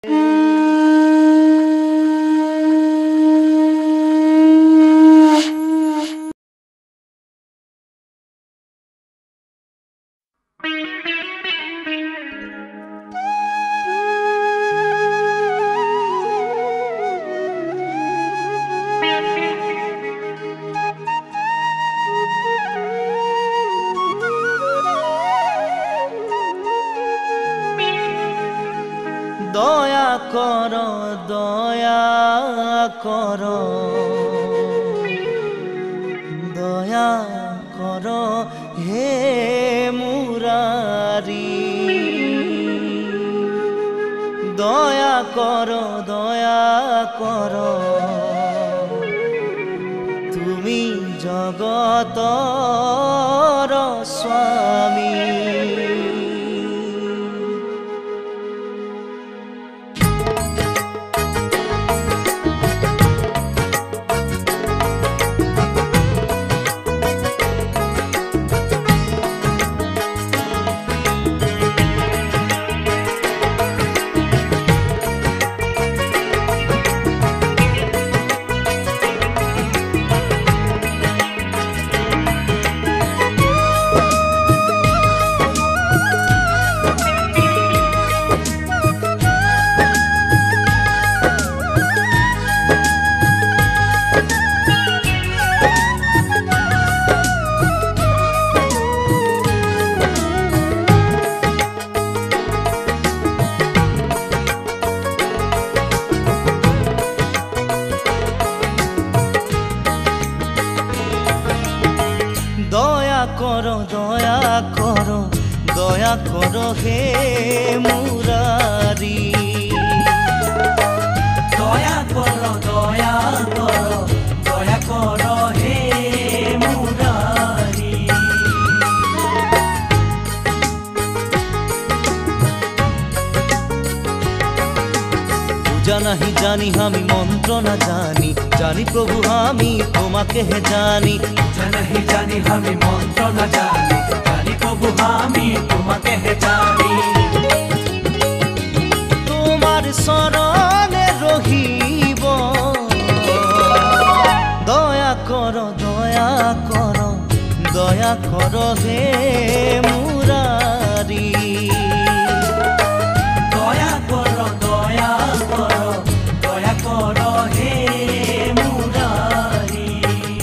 दया करो दया करो दया करो हे मुरारी दया करो तुमी जगतर स्वामी। दया करो हे मुरारी दया करो हे मुरारी। पूजा नहीं जानी हमी मंत्र न जानी जानी प्रभु हमी तुम्हाके हे जानी। पूजा नहीं जानी हमी मंत्र न जानी जानी प्रभु हमी तुम्हाके हे जानी। तुम्हार सरणे रहिब दया करो हे मुरारी दया करो हे मुरारी।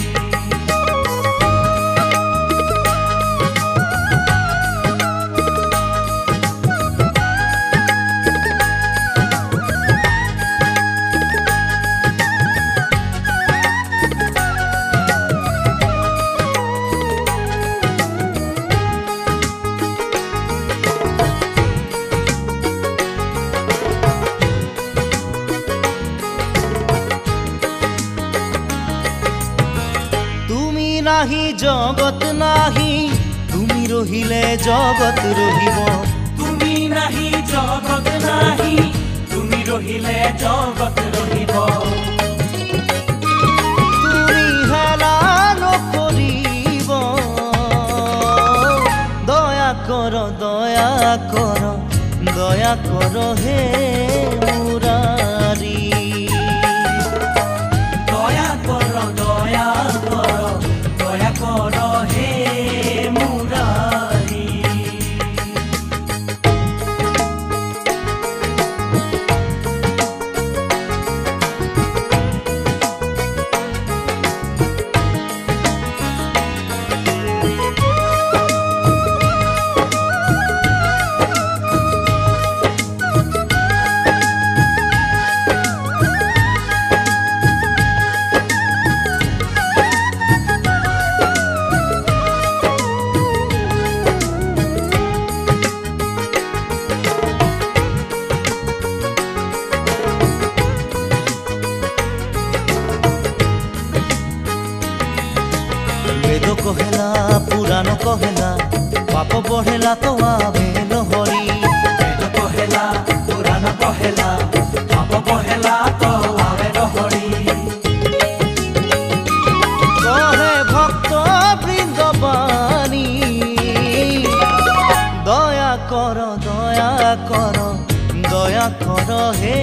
नाही जगत नाही तुमी रहिले जगत रहिब। तुमी नाही जगत नाही तुमी रहिले जगत रहिब। तुमी हेला नकरिब दया करो हे मुरारी दया करो हे मुरारी। वेद कहेला पुराण कहेला पाप बढ़ेला तो आवे लहरी। वेद कहेला पुराण कहेला पाप बढ़ेला तो आवे लहरी। कहे भक्त बृंदबानी दया करो हे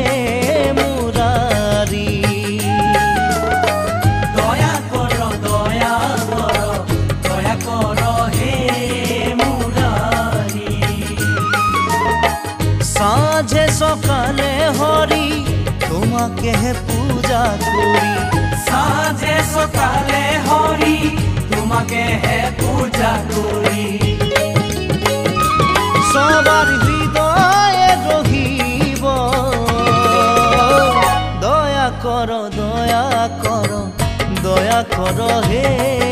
তোমাকে হে পূজা করি। সাঁঝে সকালে হরি তোমাকে হে পূজা করি। সবার হৃদয়ে রহিব দয়া কর দয়া কর দয়া কর হে